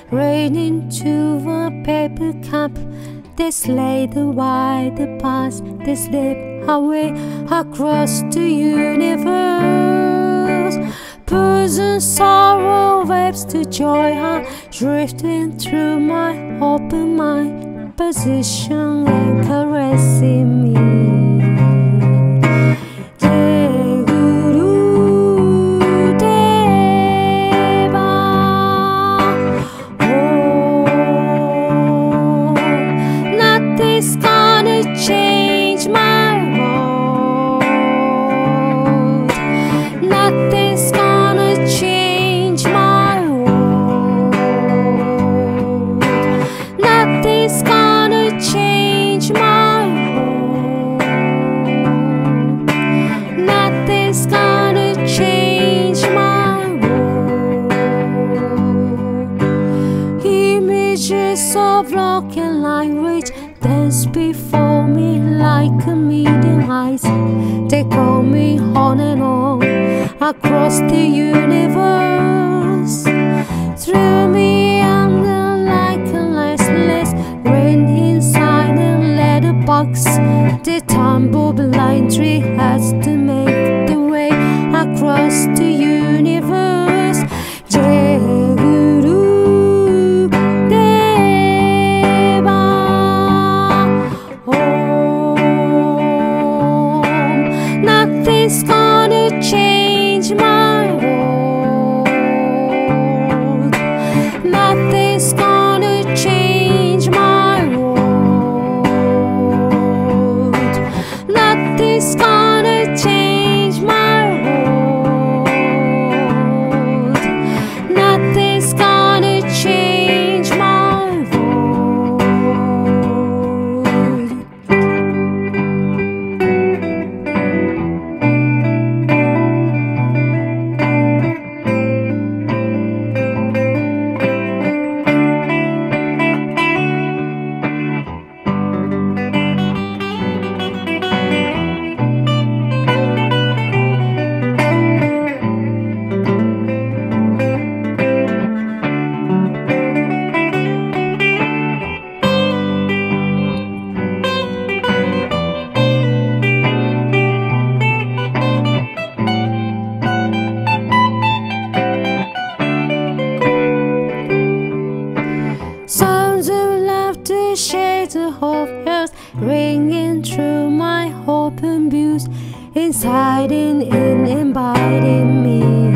rain into a paper cup. They slay the white, the past, they slip away across the universe. Poison sorrow waves to joy are drifting through my open mind, position and caressing me. Nothing's gonna change my world. Nothing's gonna change my world. Nothing's gonna change my world. Nothing's gonna change my world. Images of broken language dance before me like a medium ice. They call me on and on across the universe. Through me under like a restless rain inside a letterbox. They tumble blindly has to make the way across the universe. Nothing's gonna change my world. Nothing's gonna change my world. Nothing's gonna change my world. Nothing's gonna change my world. Sounds of laughter, shades of earth ringing through my open views, inciting and inviting me.